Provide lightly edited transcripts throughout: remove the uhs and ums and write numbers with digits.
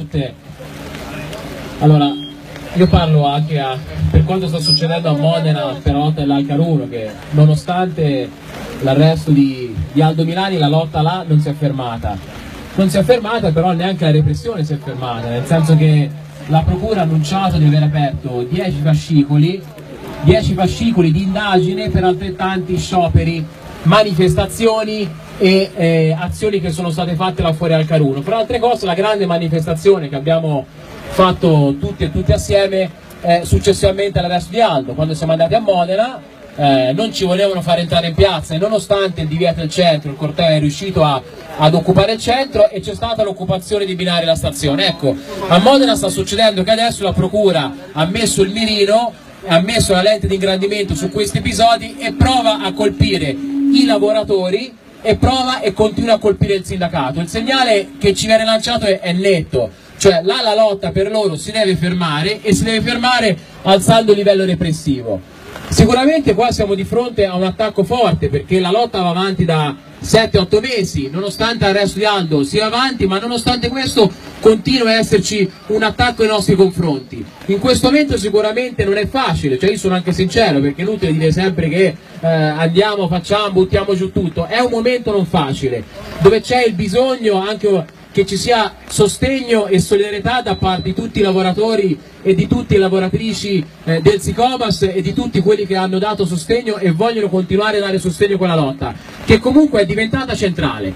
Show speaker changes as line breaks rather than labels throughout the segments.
Presidente. Allora, io parlo anche per quanto sta succedendo a Modena, Perotta e l'Alcaruno, che nonostante l'arresto di Aldo Milani, la lotta là non si è fermata. Non si è fermata, però neanche la repressione si è fermata, nel senso che la Procura ha annunciato di aver aperto 10 fascicoli di indagine per altrettanti scioperi, manifestazioni e azioni che sono state fatte là fuori al Caruno. Fra altre cose, la grande manifestazione che abbiamo fatto tutti e tutte assieme successivamente all'arresto di Aldo, quando siamo andati a Modena. Non ci volevano far entrare in piazza e nonostante il divieto del centro, il corteo è riuscito ad occupare il centro e c'è stata l'occupazione di binari alla stazione. Ecco, a Modena sta succedendo che adesso la Procura ha messo il mirino, ha messo la lente di ingrandimento su questi episodi e prova a colpire i lavoratori e prova e continua a colpire il sindacato. Il segnale che ci viene lanciato è netto, cioè là la lotta per loro si deve fermare e si deve fermare alzando il livello repressivo. Sicuramente qua siamo di fronte a un attacco forte, perché la lotta va avanti da 7-8 mesi, nonostante l'arresto di Aldo sia avanti, ma nonostante questo continua a esserci un attacco ai nostri confronti. In questo momento sicuramente non è facile, cioè io sono anche sincero, perché è inutile dire sempre che andiamo, facciamo, buttiamo giù tutto. È un momento non facile, dove c'è il bisogno anche che ci sia sostegno e solidarietà da parte di tutti i lavoratori e di tutte le lavoratrici del Sicomas e di tutti quelli che hanno dato sostegno e vogliono continuare a dare sostegno a quella lotta, che comunque è diventata centrale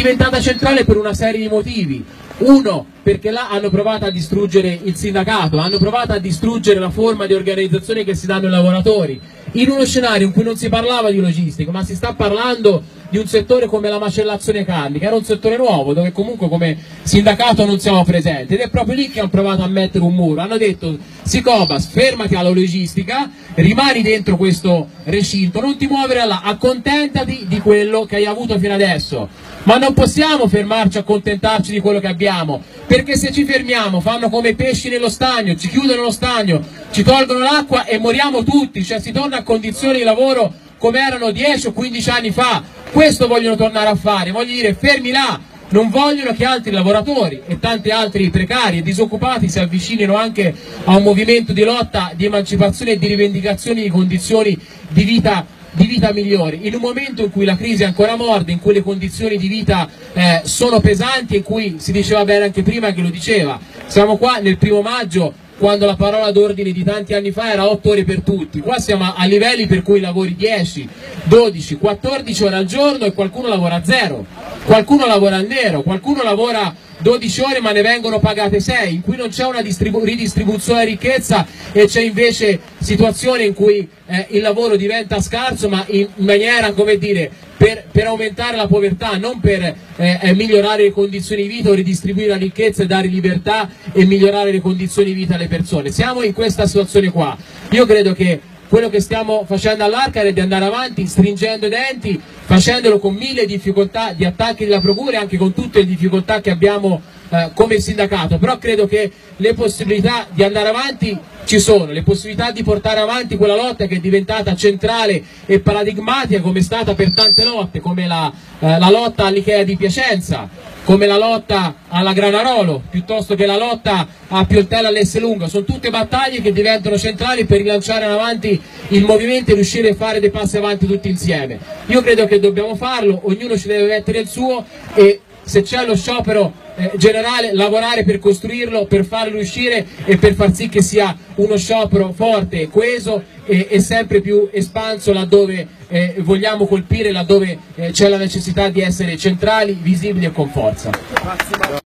per una serie di motivi. Uno, perché là hanno provato a distruggere il sindacato, hanno provato a distruggere la forma di organizzazione che si danno ai lavoratori, in uno scenario in cui non si parlava di logistica, ma si sta parlando di un settore come la macellazione carni, che era un settore nuovo, dove comunque come sindacato non siamo presenti, ed è proprio lì che hanno provato a mettere un muro. Hanno detto: Sicomas, fermati alla logistica, rimani dentro questo recinto, non ti muovere là, accontentati di quello che hai avuto fino adesso. Ma non possiamo fermarci a accontentarci di quello che abbiamo, perché se ci fermiamo fanno come pesci nello stagno, ci chiudono lo stagno, ci tolgono l'acqua e moriamo tutti, cioè si torna a condizioni di lavoro come erano 10 o 15 anni fa. Questo vogliono tornare a fare, voglio dire, fermi là. Non vogliono che altri lavoratori e tanti altri precari e disoccupati si avvicinino anche a un movimento di lotta, di emancipazione e di rivendicazione di condizioni di vita migliori, in un momento in cui la crisi è ancora morde, in cui le condizioni di vita sono pesanti, in cui si diceva bene anche prima che lo diceva. Siamo qua nel 1° maggio, quando la parola d'ordine di tanti anni fa era 8 ore per tutti. Qua siamo a livelli per cui lavori 10, 12, 14 ore al giorno e qualcuno lavora a 0, qualcuno lavora al nero, qualcuno lavora 12 ore ma ne vengono pagate 6, in cui non c'è una ridistribuzione di ricchezza e c'è invece situazioni in cui il lavoro diventa scarso, ma in maniera, come dire, per aumentare la povertà, non per migliorare le condizioni di vita o ridistribuire la ricchezza e dare libertà e migliorare le condizioni di vita alle persone. Siamo in questa situazione qua. Io credo che quello che stiamo facendo all'Arcar è di andare avanti stringendo i denti, facendolo con 1000 difficoltà di attacchi della Procura e anche con tutte le difficoltà che abbiamo come sindacato, però credo che le possibilità di andare avanti ci sono, le possibilità di portare avanti quella lotta che è diventata centrale e paradigmatica, come è stata per tante lotte, come la lotta all'Ikea di Piacenza, come la lotta alla Granarolo, piuttosto che la lotta a Pioltello all'Esselunga. Sono tutte battaglie che diventano centrali per rilanciare in avanti il movimento e riuscire a fare dei passi avanti tutti insieme. Io credo che dobbiamo farlo, ognuno ci deve mettere il suo e se c'è lo sciopero generale, lavorare per costruirlo, per farlo uscire e per far sì che sia uno sciopero forte, coeso e sempre più espanso laddove vogliamo colpire, laddove c'è la necessità di essere centrali, visibili e con forza.